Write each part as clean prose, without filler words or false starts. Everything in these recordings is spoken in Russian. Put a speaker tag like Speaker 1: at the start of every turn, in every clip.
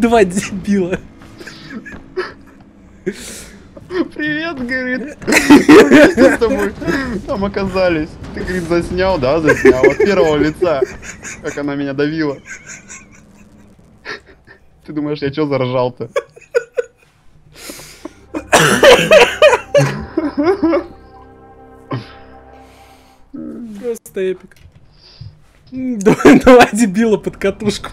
Speaker 1: Два дебила.
Speaker 2: Привет, говорит. Что с тобой там оказались? Ты, говорит, заснял, да, заснял. От первого лица, как она меня давила. Ты думаешь, я чё заражал-то?
Speaker 1: Просто эпик. Два дебила под катушку.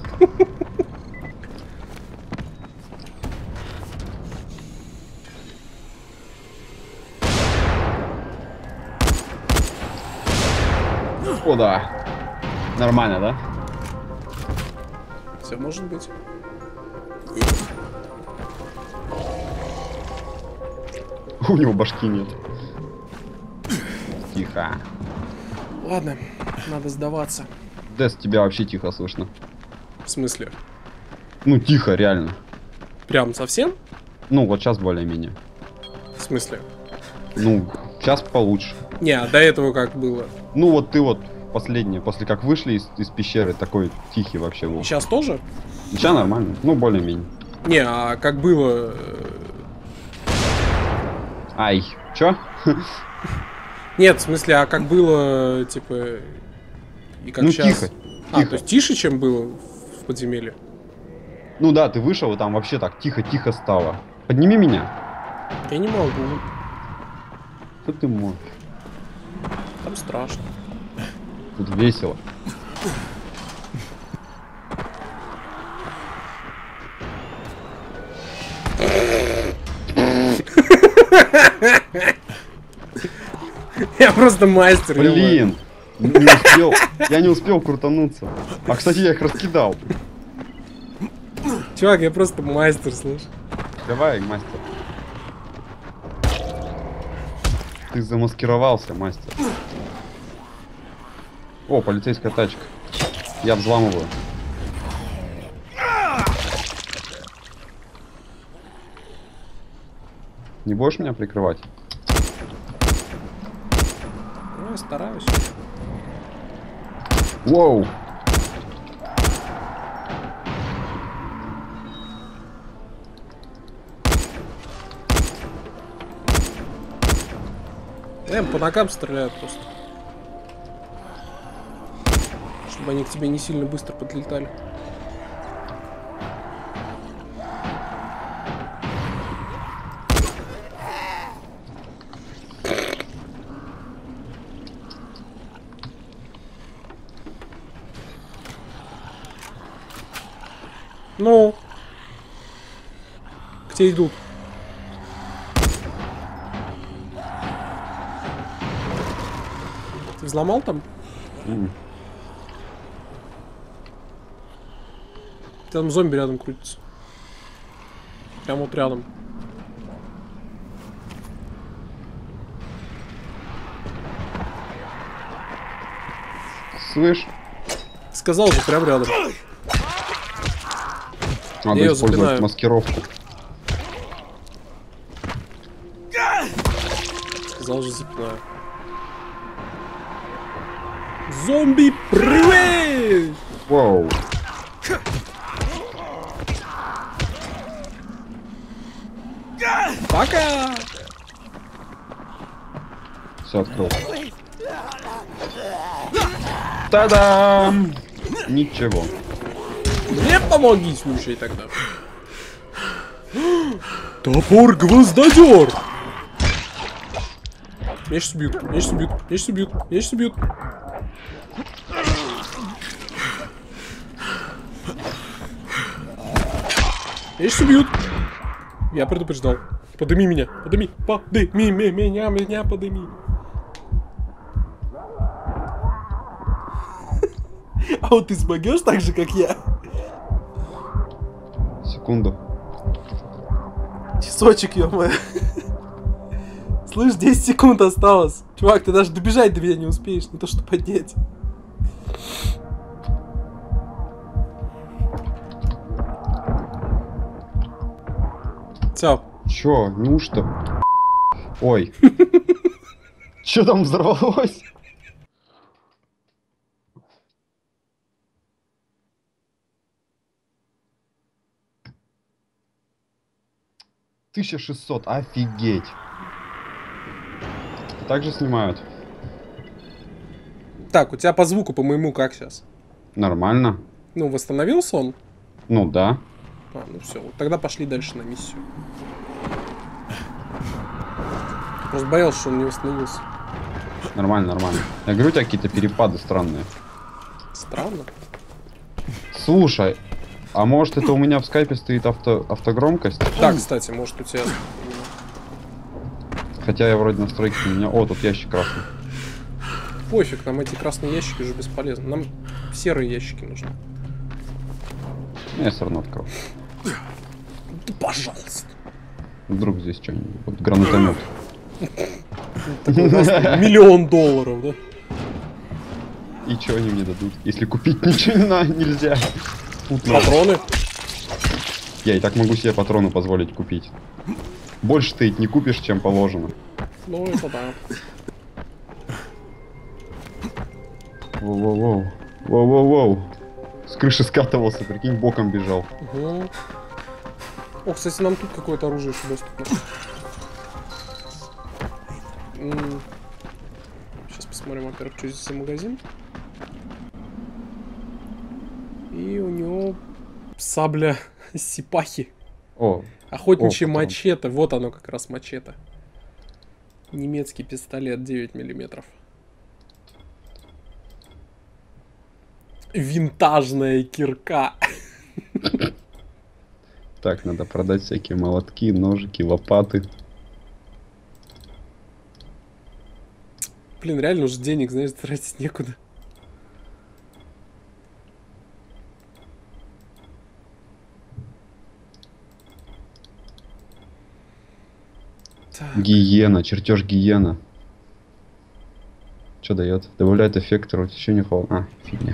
Speaker 2: О, да. Нормально, да?
Speaker 1: Все может быть.
Speaker 2: У него башки нет. Тихо.
Speaker 1: Ладно, надо сдаваться.
Speaker 2: Дес, тебя вообще тихо слышно.
Speaker 1: В смысле?
Speaker 2: Ну, тихо, реально.
Speaker 1: Прям совсем?
Speaker 2: Ну, вот сейчас более-менее.
Speaker 1: В смысле?
Speaker 2: Ну, сейчас получше.
Speaker 1: Не, а до этого как было?
Speaker 2: Ну, вот ты вот последний, после как вышли из пещеры, такой тихий вообще был.
Speaker 1: Сейчас тоже?
Speaker 2: Сейчас нормально, ну, более-менее.
Speaker 1: Не, а как было...
Speaker 2: Ай, чё?
Speaker 1: Нет, в смысле, а как было, типа... И как
Speaker 2: Ну,
Speaker 1: сейчас?
Speaker 2: тихо,
Speaker 1: А,
Speaker 2: тихо.
Speaker 1: то есть тише, чем было в подземелье?
Speaker 2: Ну да, ты вышел, и там вообще так тихо-тихо стало. Подними меня.
Speaker 1: Я не могу.
Speaker 2: Что ты можешь?
Speaker 1: Там страшно.
Speaker 2: Тут весело.
Speaker 1: Я просто мастер.
Speaker 2: Блин, не успел. Я не успел крутануться. А, кстати, я их раскидал.
Speaker 1: Чувак, я просто мастер, слышь.
Speaker 2: Давай, мастер. Ты замаскировался, мастер. О, полицейская тачка. Я взламываю. Не будешь меня прикрывать?
Speaker 1: Ну, я стараюсь.
Speaker 2: Воу!
Speaker 1: По ногам стреляют просто. Чтобы они к тебе не сильно быстро подлетали. Ну, к тебе идут. Ты взломал там? Там зомби рядом крутится. Прямо вот рядом.
Speaker 2: Слышь?
Speaker 1: Сказал же, прям рядом.
Speaker 2: Надо
Speaker 1: её
Speaker 2: использовать
Speaker 1: заклинаю.
Speaker 2: маскировку.
Speaker 1: Сказал же, запинаю. Зомби, привет!
Speaker 2: Воу.
Speaker 1: Пока!
Speaker 2: Все, открыл. Та-дам! Ничего.
Speaker 1: Мне помоги, слушай, тогда. Топор гвоздодер! Меня сейчас убьют, меня сейчас убьют, меня сейчас убьют, меня сейчас убьют. Меня сейчас убьют. Я предупреждал. Подыми меня, подыми, подыми меня подыми. А вот ты смогешь так же, как я?
Speaker 2: Секунду.
Speaker 1: Часочек, ё-моё. Слышь, 10 секунд осталось. Чувак, ты даже добежать до меня не успеешь, не то что поднять. Всё.
Speaker 2: Чё, неужто? Ой. Чё там взорвалось? 1600, офигеть. Так же снимают.
Speaker 1: Так, у тебя по звуку, по моему, как сейчас?
Speaker 2: Нормально.
Speaker 1: Ну, восстановился он?
Speaker 2: Ну да.
Speaker 1: А, ну все, вот тогда пошли дальше на миссию. Просто боялся, что он не восстановился.
Speaker 2: Нормально, нормально. Я говорю, у тебя какие-то перепады странные.
Speaker 1: Странно.
Speaker 2: Слушай, а может это у меня в скайпе стоит автогромкость?
Speaker 1: Да, кстати, может у тебя...
Speaker 2: Хотя я вроде настройки у меня... О, тут ящик красный.
Speaker 1: Пофиг, нам эти красные ящики уже бесполезны. Нам серые ящики нужны.
Speaker 2: Я все равно открою.
Speaker 1: Пожалуйста.
Speaker 2: Вдруг здесь что-нибудь. Вот гранатомет.
Speaker 1: $1 000 000, да?
Speaker 2: И что они мне дадут, если купить ничего нельзя?
Speaker 1: Патроны?
Speaker 2: Я и так могу себе патроны позволить купить. Больше ты их не купишь, чем положено.
Speaker 1: Ну, это да.
Speaker 2: Воу-воу-воу. Воу-воу-воу. С крыши скатывался, прикинь, боком бежал.
Speaker 1: Угу. О, кстати, нам тут какое-то оружие еще доступно. Сейчас посмотрим, во-первых, что здесь за магазин. И у него сабля сипахи.
Speaker 2: О.
Speaker 1: Охотничье мачете. Вот оно как раз мачете. Немецкий пистолет 9 мм. Винтажная кирка.
Speaker 2: Так, надо продать всякие молотки, ножики, лопаты.
Speaker 1: Блин, реально уже денег, знаешь, тратить некуда. Так.
Speaker 2: Гиена, чертеж гиена. Что дает? Добавляет эффект течения холода. А, фигня.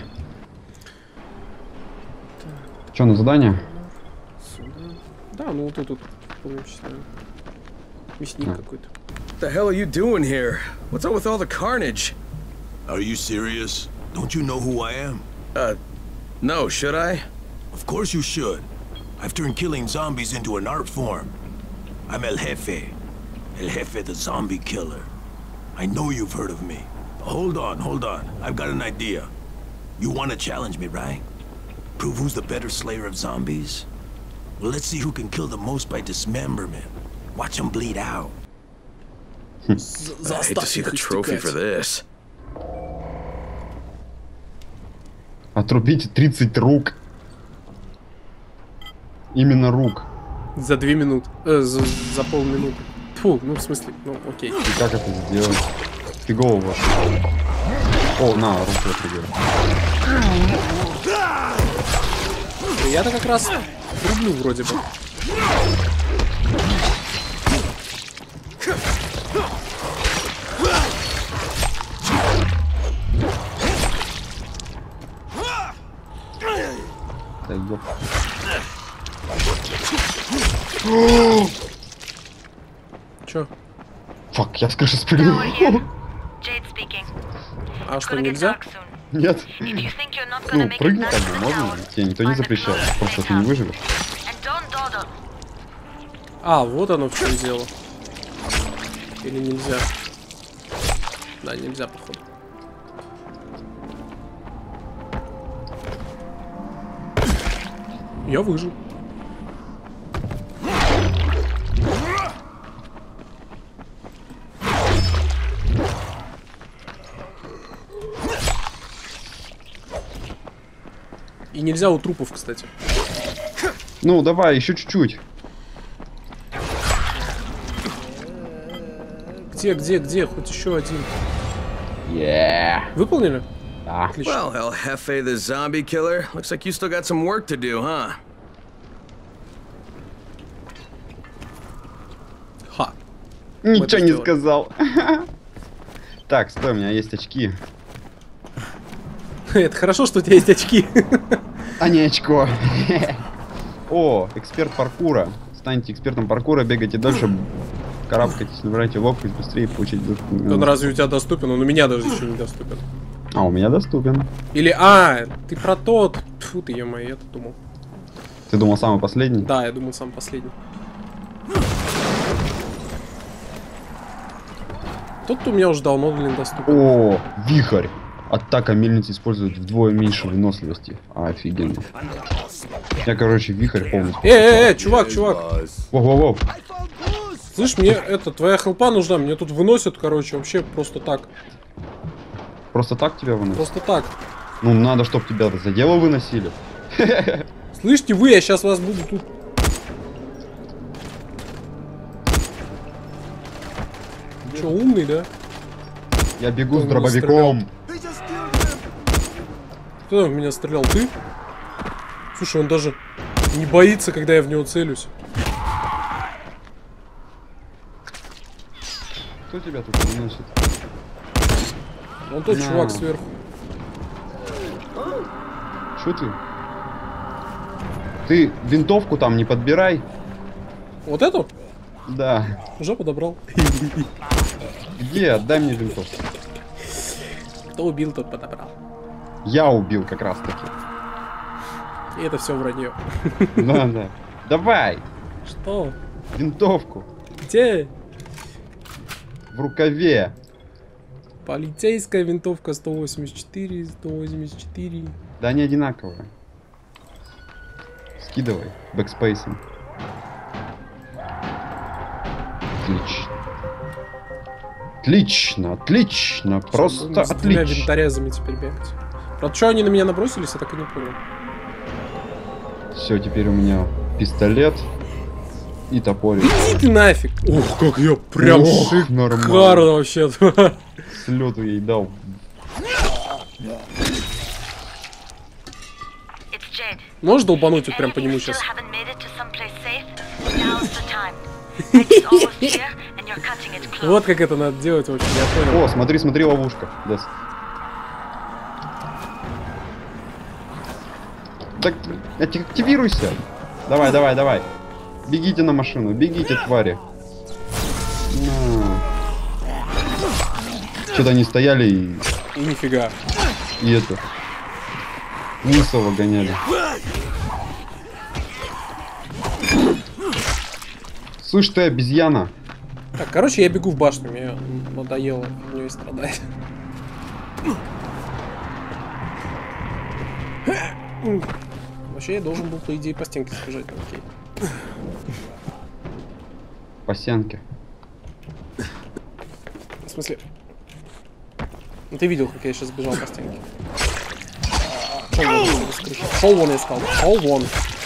Speaker 2: Что, на задание?
Speaker 1: Сюда. Да, ну вот тут, помню, мясник какой-то.
Speaker 3: What the hell are you doing here? What's up with all the carnage?
Speaker 4: Are you serious? Don't you know who I am?
Speaker 3: No, should I?
Speaker 4: Of course you should. I've turned killing zombies into an art form. I'm El Jefe. El Jefe the zombie killer. I know you've heard of me. Hold on. I've got an idea. You want to challenge me, right? Prove who's the better slayer of zombies? Well, let's see who can kill the most by dismemberment. Watch them bleed out.
Speaker 3: I hate to see the trophy for this.
Speaker 2: Отрубите 30 рук. Именно рук.
Speaker 1: За 2 минуты. За полминуты. Фу, ну в смысле, ну окей.
Speaker 2: И как это сделать? Фигово. О, на, руку отрубил.
Speaker 1: Я-то как раз рублю вроде бы.
Speaker 2: Так, гоп.
Speaker 1: Чё?
Speaker 2: Фак, я с крыши спрыгнул.
Speaker 1: А что, нельзя?
Speaker 2: Нет. Ну, прыгни как бы можно, тебе никто не запрещает. Просто ты не выживешь.
Speaker 1: А, вот оно в чем дело. Или нельзя? Да, нельзя, походу. Я выжил. И нельзя у трупов, кстати.
Speaker 2: Ну, давай, еще чуть-чуть.
Speaker 1: Где? Хоть еще один. Выполнили?
Speaker 2: Да.
Speaker 1: Отлично.
Speaker 3: Well, El Jefe the zombie killer, looks like you still got some work to do, huh?
Speaker 1: Ха.
Speaker 2: Ничего не
Speaker 1: сделали.
Speaker 2: сказал. Так, стой, у меня есть очки.
Speaker 1: Это хорошо, что у тебя есть очки.
Speaker 2: А не очко. О, эксперт паркура. Станьте экспертом паркура, бегайте дальше, карабкайтесь, набирайте ловкость, быстрее получить...
Speaker 1: Он разве у тебя доступен? Он у меня даже еще не доступен.
Speaker 2: А, у меня доступен.
Speaker 1: Или, ты про тот. Фу ты, ё-моё, я-то думал.
Speaker 2: Ты думал самый последний?
Speaker 1: Да, я думал сам последний. Тот у меня уже давно, блин, доступен.
Speaker 2: О, вихрь. Атака мельницы использует вдвое меньше выносливости. Офигенно. Я, короче, вихрь полностью.
Speaker 1: Чувак.
Speaker 2: Воу-воу-воу.
Speaker 1: Слышь, мне твоя хелпа нужна, мне тут выносят, короче, вообще просто так.
Speaker 2: Просто так тебя выносят?
Speaker 1: Просто так.
Speaker 2: Ну, надо, чтобы тебя за дело выносили.
Speaker 1: Слышите вы, я сейчас вас буду тут... Че, умный, да?
Speaker 2: Я бегу с
Speaker 1: Кто
Speaker 2: дробовиком.
Speaker 1: Кто в меня стрелял? Ты? Слушай, он даже не боится, когда я в него целюсь.
Speaker 2: Кто тебя тут выносит?
Speaker 1: Вон тот
Speaker 2: На.
Speaker 1: чувак сверху.
Speaker 2: Что ты? Ты винтовку там не подбирай.
Speaker 1: Вот эту?
Speaker 2: Да.
Speaker 1: Уже подобрал.
Speaker 2: Где? Отдай мне винтовку.
Speaker 1: Кто убил, тот подобрал.
Speaker 2: Я убил как раз таки.
Speaker 1: И это все вранье.
Speaker 2: Да. Давай!
Speaker 1: Что?
Speaker 2: Винтовку.
Speaker 1: Где?
Speaker 2: В рукаве.
Speaker 1: Полицейская винтовка 184, 184.
Speaker 2: Да они одинаковые. Скидывай. Бэкспейсом. Отлично. Просто
Speaker 1: С двумя
Speaker 2: отлично.
Speaker 1: винторезами теперь бегать. Правда, что они на меня набросились, я так и не понял.
Speaker 2: Все, теперь у меня пистолет и топорик.
Speaker 1: Иди ты нафиг! Ух, как я прям
Speaker 2: Ох,
Speaker 1: шикарно
Speaker 2: нормально.
Speaker 1: вообще.
Speaker 2: Слету ей дал.
Speaker 1: Можешь долбануть вот прям по нему сейчас? Вот как это надо делать, в общем, я понял.
Speaker 2: О, смотри, ловушка. Дес. Так, активируйся. Давай. Бегите на машину, бегите, твари. Что-то они стояли
Speaker 1: И нифига.
Speaker 2: и это. Лысого гоняли. Слышь ты, обезьяна.
Speaker 1: Так, короче, я бегу в башню, мне надоело в нее страдать. Вообще я должен был, по идее, по стенке сбежать, но окей.
Speaker 2: По стенке.
Speaker 1: В смысле? Ну ты видел, как я сейчас бежал по стенке. Шел вон, я сказал. Шел вон.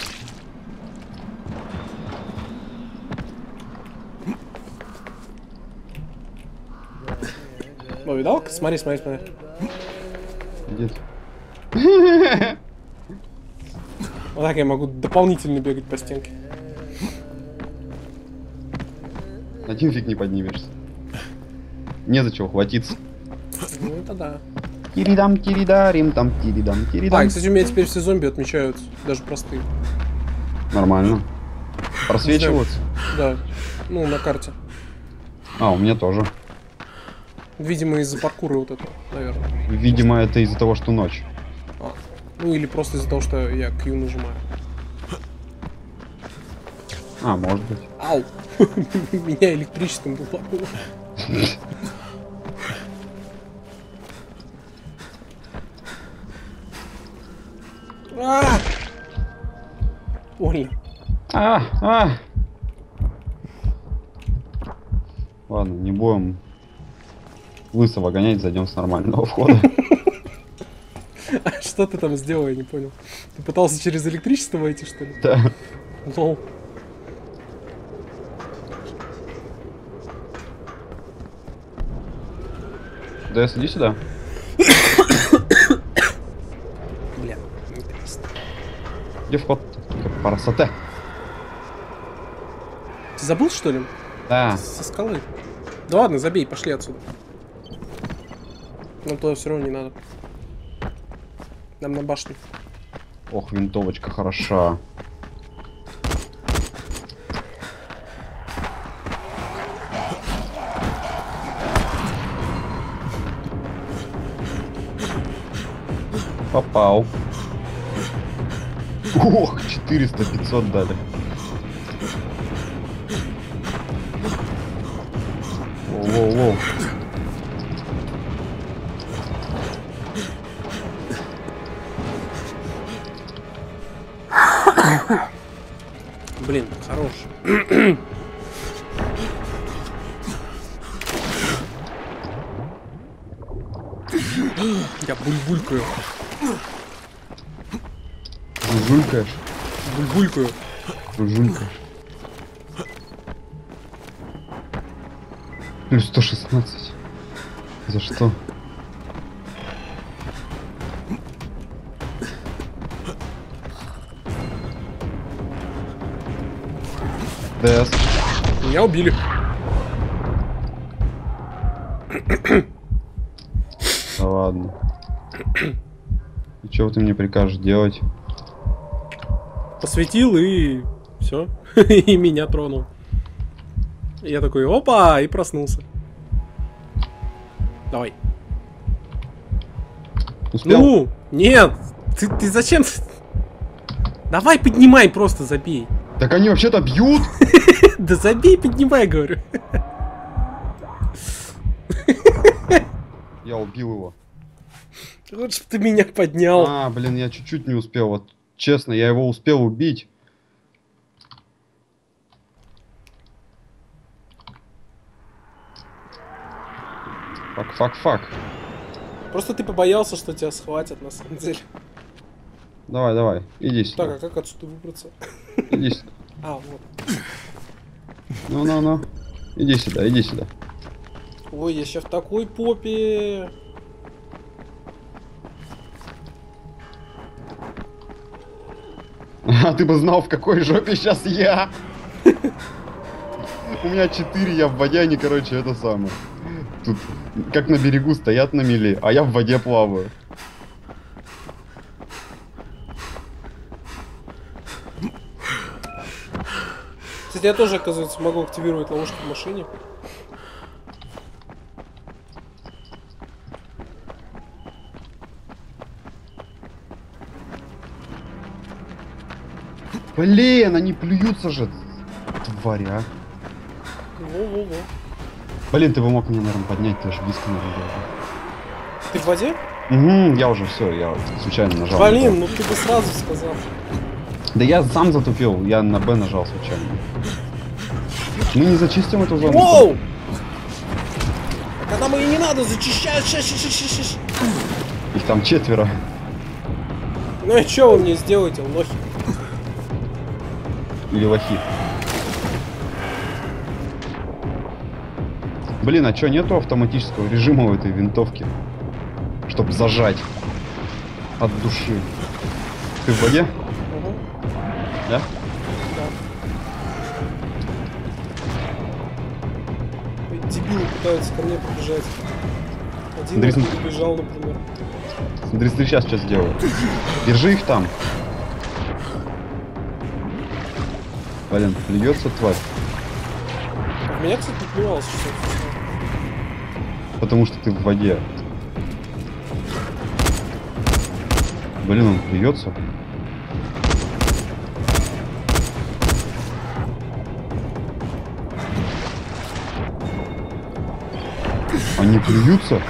Speaker 1: О, видал? Смотри.
Speaker 2: Где ты?
Speaker 1: Вот так я могу дополнительно бегать по стенке.
Speaker 2: Один фиг не поднимешься. Незачем хватиться.
Speaker 1: Ну это да.
Speaker 2: Тиридам, там, тиридам.
Speaker 1: А, кстати, у меня теперь все зомби отмечаются. Даже простые.
Speaker 2: Нормально. Просвечиваться?
Speaker 1: Да. Ну, на карте.
Speaker 2: А, у меня тоже.
Speaker 1: Видимо, из-за паркура вот этого, наверное.
Speaker 2: Видимо, это из-за того, что ночь.
Speaker 1: А. Ну, или просто из-за того, что я Q нажимаю.
Speaker 2: А, может быть.
Speaker 1: Ау! Меня электричеством долбануло. Больно.
Speaker 2: Ладно, не будем лысого гонять, зайдем с нормального входа.
Speaker 1: А что ты там сделал, я не понял. Ты пытался через электричество войти, что ли?
Speaker 2: Да.
Speaker 1: Лол.
Speaker 2: Да, иди сюда.
Speaker 1: Бля, интересно.
Speaker 2: Где вход? Красота.
Speaker 1: Ты забыл, что ли?
Speaker 2: Да.
Speaker 1: Со скалы. Да ладно, забей, пошли отсюда. Нам туда все равно не надо. Нам на башню.
Speaker 2: Ох, винтовочка хороша. Попал. Ох, 400-500 дали. Воу-воу-воу.
Speaker 1: Блин, хорош. Я бульбулькаю.
Speaker 2: Жулькаешь?
Speaker 1: Бульбулькаю.
Speaker 2: Жулькаешь. Плюс 116. За что? ДС.
Speaker 1: Меня убили.
Speaker 2: Да ладно. И что ты мне прикажешь делать?
Speaker 1: Посветил и все. И меня тронул. И я такой, опа, и проснулся. Давай.
Speaker 2: Успел?
Speaker 1: Ну, нет. Ты зачем? Давай поднимай, просто забей.
Speaker 2: Так они вообще-то бьют!
Speaker 1: Да забей, поднимай, говорю.
Speaker 2: Я убил его.
Speaker 1: Лучше бы ты меня поднял.
Speaker 2: А, блин, я чуть-чуть не успел. Вот честно, я его успел убить. Фак.
Speaker 1: Просто ты побоялся, что тебя схватят, на самом деле.
Speaker 2: Давай, иди сюда.
Speaker 1: Так, а как отсюда выбраться?
Speaker 2: Иди сюда.
Speaker 1: А, вот.
Speaker 2: Ну. Иди сюда.
Speaker 1: Ой, я сейчас в такой попе.
Speaker 2: А ты бы знал, в какой жопе сейчас я. У меня 4, я в воде, они, короче, это самое. Тут как на берегу стоят на мели, а я в воде плаваю.
Speaker 1: Кстати, я тоже, оказывается, могу активировать ловушки в машине.
Speaker 2: Блин, они плюются же. Тварь, а.
Speaker 1: Во-во-во.
Speaker 2: Блин, ты бы мог меня, наверное, поднять, ты же близко, наверное, был.
Speaker 1: Ты в воде?
Speaker 2: Угу, я уже все, я случайно нажал.
Speaker 1: Блин, ну ты бы сразу сказал.
Speaker 2: Да я сам затупил, я на Б нажал случайно. Мы не зачистим эту зону.
Speaker 1: Воу! А когда мы и не надо зачищать.
Speaker 2: Их там 4.
Speaker 1: Ну и что вы мне сделаете, лохи?
Speaker 2: Или лохи. Блин, а чё, нету автоматического режима у этой винтовки? Чтоб зажать. От души. Ты в воде?
Speaker 1: Угу.
Speaker 2: Да?
Speaker 1: Да. Дебилы пытаются ко мне побежать. Один
Speaker 2: Андрей,
Speaker 1: оттуда бежал, например.
Speaker 2: Смотри, сейчас что сделаю. Держи их там. Блин, плюется тварь.
Speaker 1: В меня, кстати, не плевалось, что
Speaker 2: Потому что ты в воде. Блин, он плюется. Они плюются?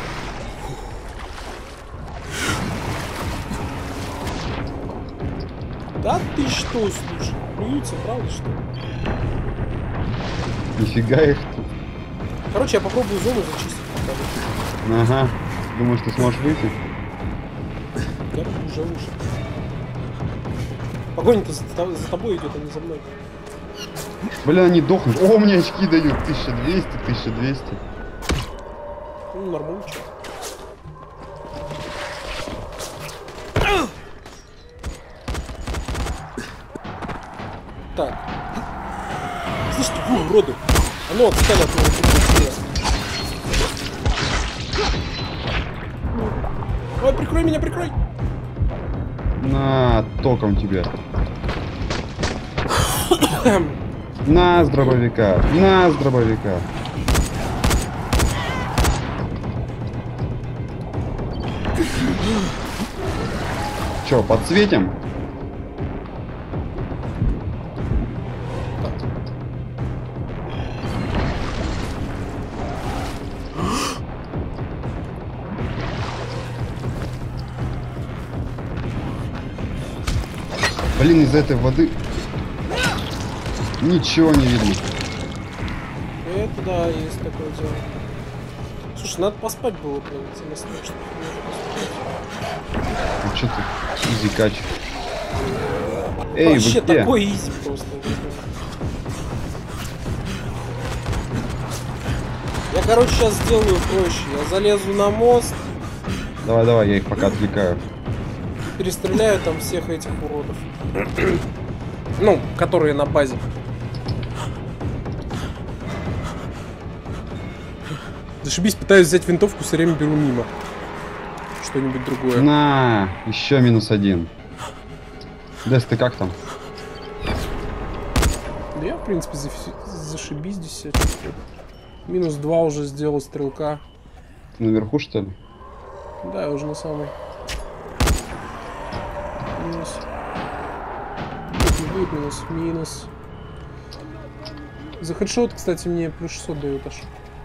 Speaker 1: Да ты что, слушай, плюются, правда, что ли?
Speaker 2: Нифига их тут.
Speaker 1: Короче, я попробую зону зачистить пока.
Speaker 2: Ага. Думаешь, ты сможешь выйти?
Speaker 1: Я уже ушел. Погоня-то за тобой идет, а не за мной.
Speaker 2: Блин, они дохнут. О, мне очки дают. 1200.
Speaker 1: Ну, нормально, что. Так. Слышь, ты, вы уроды. А ну, отстань от меня. Ой, прикрой меня, прикрой.
Speaker 2: На, током тебя. На, с дробовика. На, с дробовика. Чё, подсветим? Блин, из этой воды... Ничего не видно.
Speaker 1: Это да, есть такое дело. Слушай, надо поспать было, блин, интересно, что
Speaker 2: Ну что ты? Изи кач. Эй,
Speaker 1: вообще
Speaker 2: вы где?
Speaker 1: такой изи просто. Я, короче, сейчас сделаю проще. Я залезу на мост,
Speaker 2: Давай, давай, я их пока отвлекаю.
Speaker 1: перестреляю там всех этих уродов. Ну, которые на базе. Зашибись, пытаюсь взять винтовку, все время беру мимо. Что-нибудь другое.
Speaker 2: На, еще -1. Дес, ты как там?
Speaker 1: Да я, в принципе, зашибись здесь. Я чувствую. -2 уже сделал стрелка.
Speaker 2: Ты наверху, что ли?
Speaker 1: Да, я уже на самый. Минус. Будет минус, минус. За хедшот, кстати, мне плюс 600 дают аж.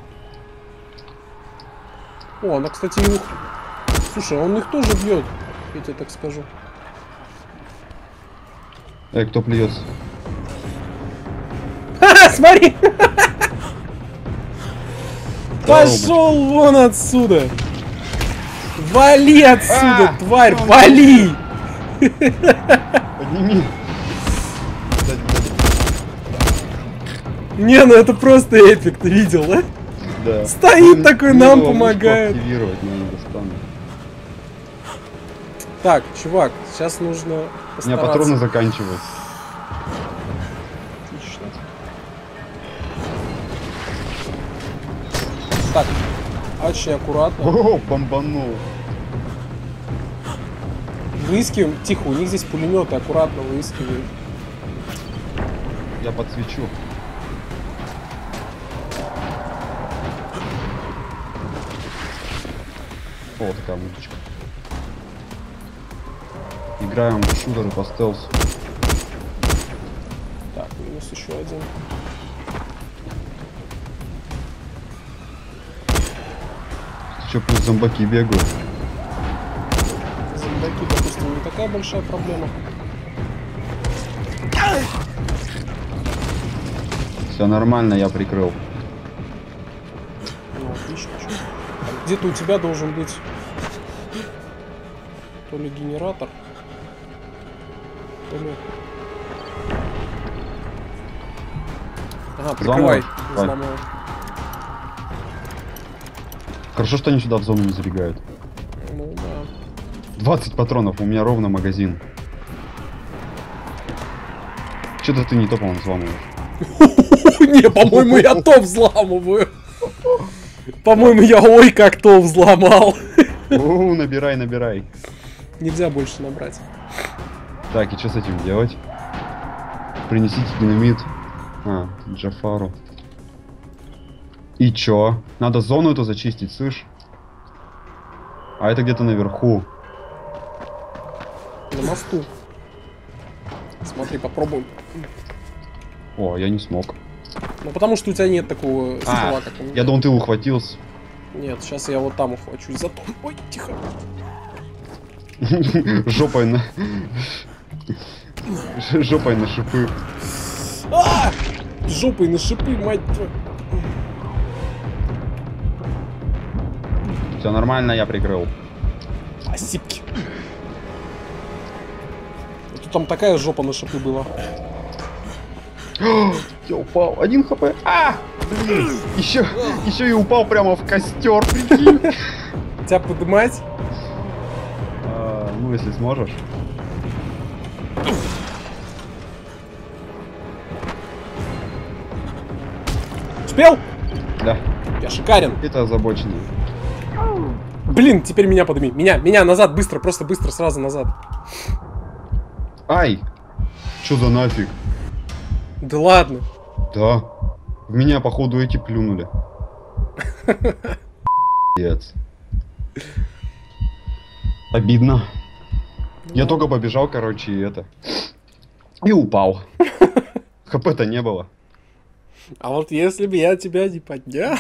Speaker 1: О, она, кстати, их... Слушай, он их тоже бьет, я тебе так скажу.
Speaker 2: Эй, кто плюется?
Speaker 1: Ха-ха, смотри! Пошел вон отсюда! Вали отсюда, тварь, вали!
Speaker 2: Подними. Сзади, сзади.
Speaker 1: Не, ну это просто эпик, ты видел, да?
Speaker 2: Да.
Speaker 1: Стоит такой, нам
Speaker 2: ловушку
Speaker 1: помогает.
Speaker 2: Активировать, но не достану.
Speaker 1: Так, чувак, сейчас нужно
Speaker 2: У меня
Speaker 1: постараться.
Speaker 2: патроны заканчиваются.
Speaker 1: Отлично. Так, очень аккуратно.
Speaker 2: О, бомбанул.
Speaker 1: Выискиваем. Тихо, у них здесь пулеметы, аккуратно выискиваем.
Speaker 2: Я подсвечу. О, такая музычка. Играем в шутеры по стелсу.
Speaker 1: Так, минус еще один.
Speaker 2: Что, плюс зомбаки бегают?
Speaker 1: Зомбаки, допустим, не такая большая проблема.
Speaker 2: Все нормально, я прикрыл.
Speaker 1: Ну, отлично. Где-то у тебя должен быть то ли генератор, то ли... Ага, прикрывай.
Speaker 2: Взломал?
Speaker 1: Взломал.
Speaker 2: Хорошо, что они сюда в зону не забегают.
Speaker 1: Ну да.
Speaker 2: 20 патронов, у меня ровно магазин. Что-то ты не то, по-моему, взламываешь.
Speaker 1: Не, по-моему, я то взламываю. По-моему, я ой как то взломал.
Speaker 2: О, набирай, набирай.
Speaker 1: Нельзя больше набрать.
Speaker 2: Так, и что с этим делать? Принесите динамит. А, Джафару. И чё? Надо зону эту зачистить, слышь? А это где-то наверху.
Speaker 1: На мосту. Смотри, попробуем.
Speaker 2: О, я не смог.
Speaker 1: Ну потому что у тебя нет такого ствола, как у меня.
Speaker 2: Я думал, ты ухватился.
Speaker 1: Нет, сейчас я вот там ухвачусь. Зато... Ой, тихо.
Speaker 2: Жопой на... Жопой на шипы.
Speaker 1: А! Жопой на шипы, мать твою.
Speaker 2: Все нормально, я прикрыл.
Speaker 1: Осипки. Тут там такая жопа на шипы была.
Speaker 2: Я упал. 1 хп. А! Блин. Еще и упал прямо в костер, прикинь.
Speaker 1: Тебя поднимать?
Speaker 2: Ну, если сможешь.
Speaker 1: Успел?
Speaker 2: Да.
Speaker 1: Я шикарен.
Speaker 2: Это озабоченный.
Speaker 1: Блин, теперь меня подними. Меня назад, быстро, просто быстро, сразу назад.
Speaker 2: Ай! Чё за нафиг?
Speaker 1: Да ладно.
Speaker 2: Да. В меня, походу, эти плюнули. Пиздец. Обидно. Я только побежал, короче, и это. И упал. ХП-то не было.
Speaker 1: А вот если бы я тебя не поднял...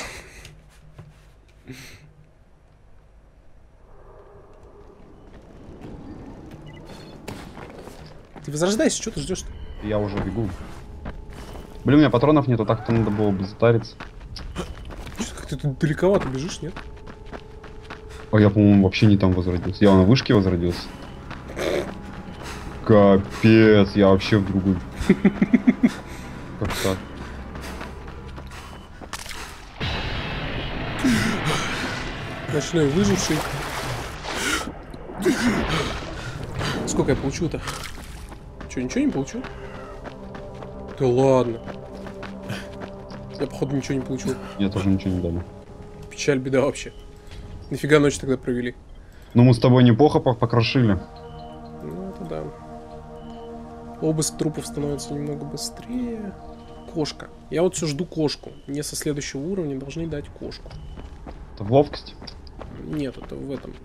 Speaker 1: Ты возрождайся, что ты ждешь-то?
Speaker 2: Я уже бегу. Блин, у меня патронов нету, так-то надо было бы затариться.
Speaker 1: Как ты тут далековато бежишь, нет?
Speaker 2: А я, по-моему, вообще не там возродился. Я на вышке возродился. Капец, я вообще в другую. Как так?
Speaker 1: Ночной выживший. Сколько я получил-то? Че, ничего не получил? Да ладно. Я, походу, ничего не получил.
Speaker 2: Я тоже ничего не дали.
Speaker 1: Печаль, беда вообще. Нафига ночь тогда провели?
Speaker 2: Ну мы с тобой неплохо покрошили.
Speaker 1: Ну, это да. Обыск трупов становится немного быстрее. Кошка. Я вот все жду кошку. Мне со следующего уровня должны дать кошку.
Speaker 2: Это в ловкость?
Speaker 1: Нет, это в этом.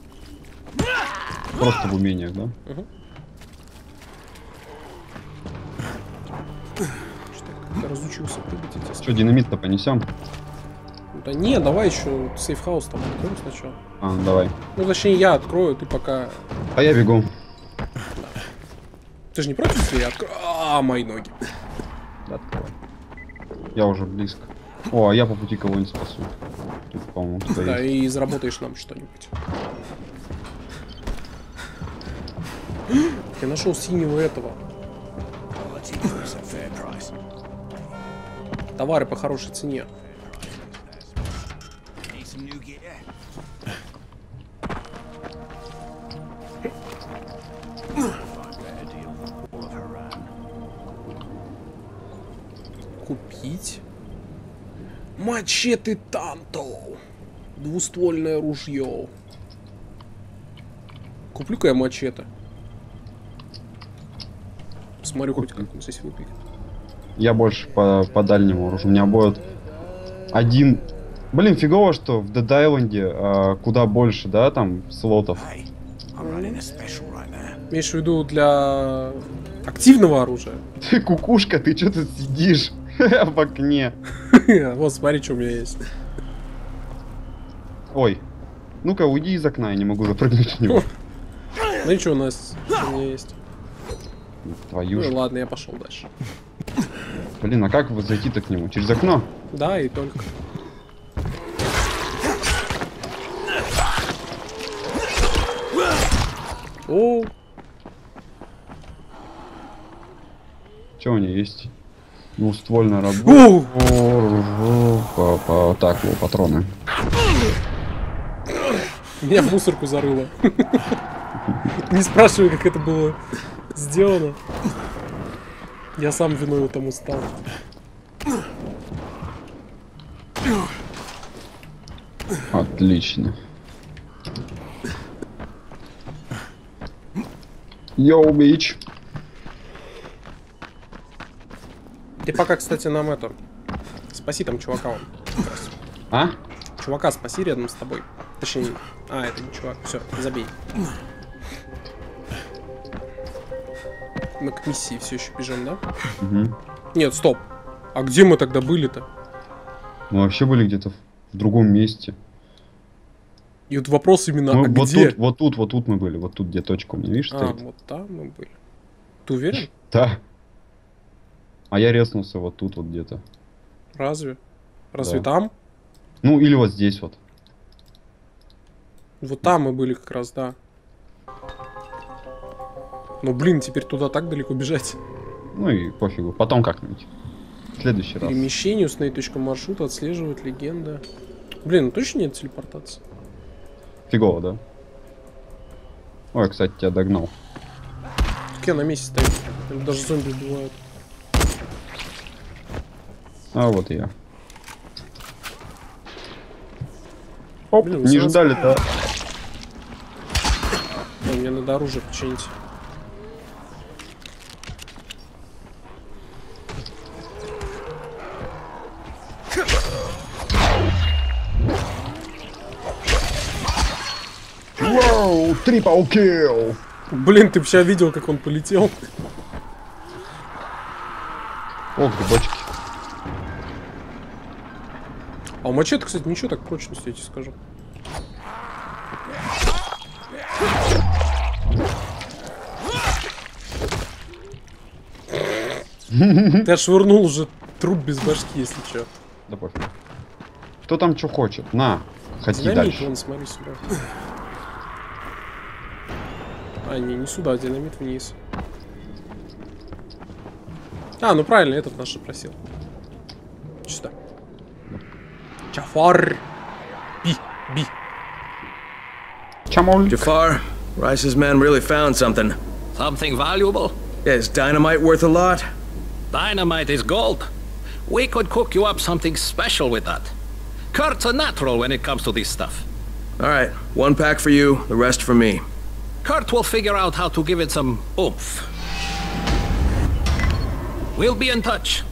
Speaker 2: Просто в умениях, да?
Speaker 1: Угу. Что-то как-то разучился прыгать эти.
Speaker 2: Что, динамит-то понесем?
Speaker 1: Да не, давай еще сейфхаус там откроем сначала.
Speaker 2: А, давай.
Speaker 1: Ну, точнее, я открою, ты пока...
Speaker 2: А я бегу.
Speaker 1: Ты же не против, если я открою? А, мои ноги.
Speaker 2: Да, открывай. Я уже близко. О, а я по пути кого-нибудь спасу. Тут, по-моему, кто-то
Speaker 1: Да,
Speaker 2: есть.
Speaker 1: и заработаешь нам что-нибудь. Я нашел синего этого. Товары по хорошей цене. Купить мачете танто, двуствольное ружье. Куплю-ка я мачете. Смотрю, хоть как он здесь выглядит.
Speaker 2: Я больше по дальнему оружию. У меня будет один... Блин, фигово, что в Dead Island куда больше, да, там, слотов.
Speaker 1: Имеешь в виду для активного оружия?
Speaker 2: Ты кукушка, ты что тут сидишь в окне?
Speaker 1: Вот, смотри, что у меня есть.
Speaker 2: Ой, ну-ка уйди из окна, я не могу запрыгнуть в него.
Speaker 1: Ну и что у нас? Что у меня есть?
Speaker 2: Твою
Speaker 1: Ну
Speaker 2: ж.
Speaker 1: и ладно, я пошел дальше.
Speaker 2: Блин, а как вот зайти-то к нему? Через окно?
Speaker 1: Да, и только. О,
Speaker 2: Что у нее есть? Двуствольная
Speaker 1: Оу!
Speaker 2: работа. Так, вот, патроны.
Speaker 1: меня в мусорку зарыло. Не спрашивай, как это было сделано. Я сам виной тому стал.
Speaker 2: Отлично. Йоу, бич.
Speaker 1: Ты пока, кстати, нам это... Спаси там чувака он.
Speaker 2: А?
Speaker 1: Чувака спаси рядом с тобой. Точнее... А, это не чувак. Все, забей. Мы к миссии все еще бежим, да?
Speaker 2: Угу.
Speaker 1: Нет, стоп. А где мы тогда были-то?
Speaker 2: Мы вообще были где-то в другом месте.
Speaker 1: И вот вопрос именно,
Speaker 2: Мы
Speaker 1: а
Speaker 2: вот
Speaker 1: где?
Speaker 2: тут мы были. Вот тут, где точка у меня, видишь,
Speaker 1: А,
Speaker 2: стоит?
Speaker 1: вот там мы были. Ты уверен?
Speaker 2: Да. А я резнулся вот тут вот где-то.
Speaker 1: Разве? Разве
Speaker 2: Да.
Speaker 1: там?
Speaker 2: Ну, или вот здесь вот.
Speaker 1: Вот там мы были как раз, да. Ну, блин, теперь туда так далеко бежать.
Speaker 2: Ну и пофигу. Потом как-нибудь. В следующий раз.
Speaker 1: Перемещение, установить точку маршрута, отслеживать легенда. Блин, ну точно нет телепортации?
Speaker 2: Фигово, да? Ой, кстати, тебя догнал.
Speaker 1: Так я на месте стою. Там даже зомби убивают.
Speaker 2: А вот и я. Оп,
Speaker 1: Блин,
Speaker 2: не
Speaker 1: 18.
Speaker 2: ждали-то.
Speaker 1: Да, мне надо оружие починить.
Speaker 2: Вау, трипл килл.
Speaker 1: Блин, ты вчера видел, как он полетел?
Speaker 2: О, грибочки.
Speaker 1: А у мачете, кстати, ничего так прочности, я тебе скажу. Ты отшвырнул уже труп без башки, если чё.
Speaker 2: Да пофиг. Кто там что хочет? На, ходи
Speaker 1: Динамит,
Speaker 2: дальше.
Speaker 1: вон, смотри сюда. А, не сюда, динамит вниз. А, ну правильно, этот наш просил. Сюда. Джафар. Би.
Speaker 2: Чамоль.
Speaker 3: Jafar, Rice's men really found something.
Speaker 5: Something valuable?
Speaker 3: Yeah, is dynamite worth a lot?
Speaker 5: Dynamite is gold. We could cook you up something special with that. Kurt's a natural when it comes to this stuff.
Speaker 3: All right, 1 pack for you, the rest for me.
Speaker 5: Kurt will figure out how to give it some oomph. We'll be in touch.